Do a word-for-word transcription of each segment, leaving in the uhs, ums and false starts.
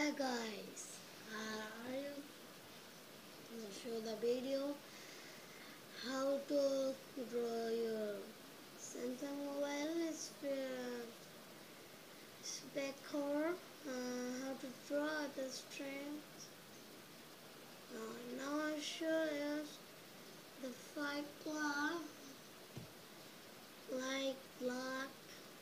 Hi guys, uh, are you gonna show the video how to draw your Samsung mobile spec cover, uh, how to draw the strings. Uh, now I'll show you the five color like black,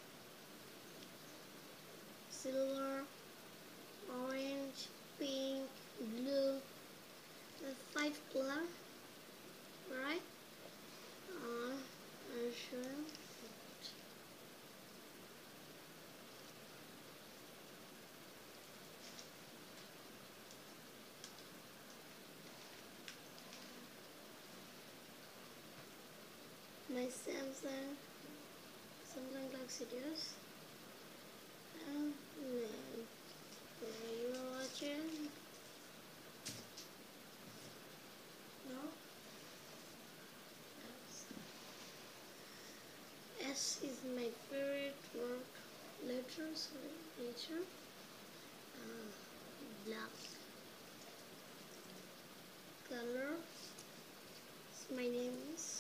silver, orange, pink, blue, the five color, right? Uh, I'll show you. My Samsung Samsung Galaxy Deals. And then you are watching. No. S is my favorite word letter. Sorry, letter. Uh, black color. So my name is.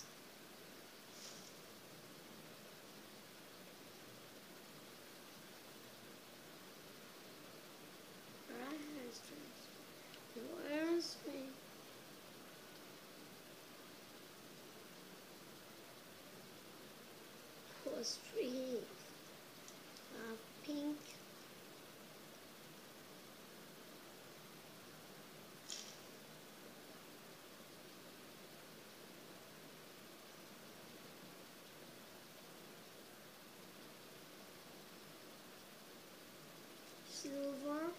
Where's me? Was three. Uh, pink. Silver.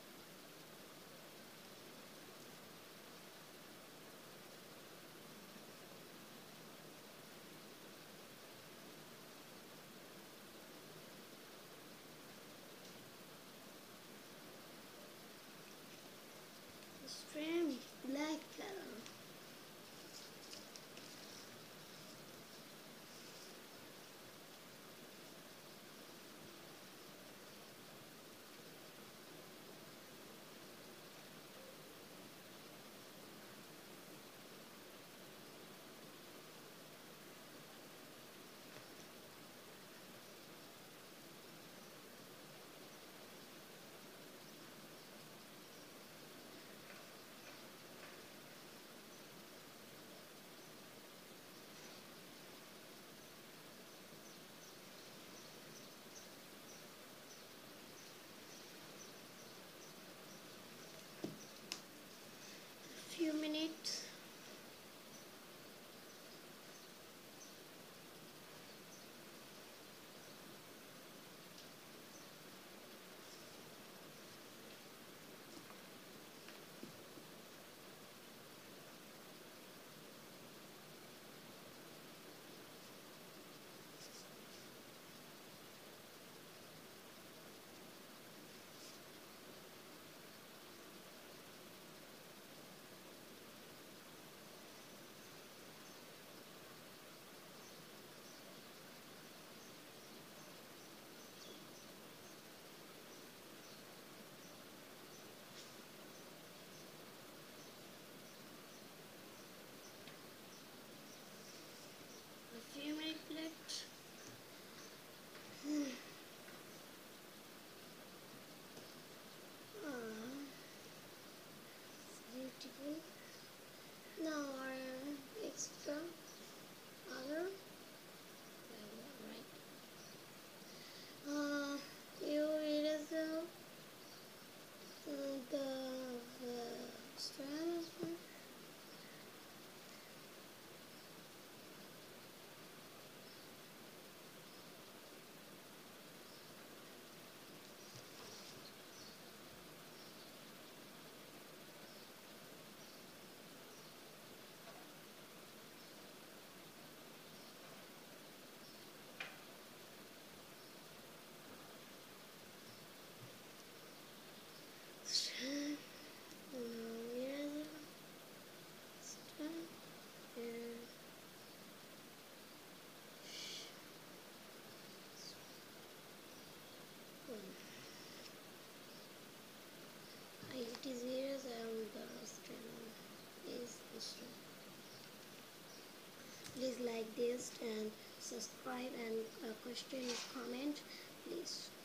Extreme black color. Please like this and subscribe, and uh, question comment please.